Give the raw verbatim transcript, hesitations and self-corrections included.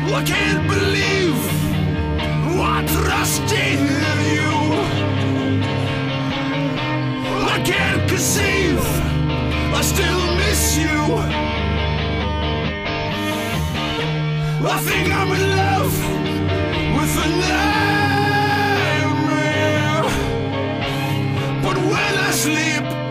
I can't believe I trusted you. I can't conceive, I still miss you. I think I'm in love with a nightmare, but when I sleep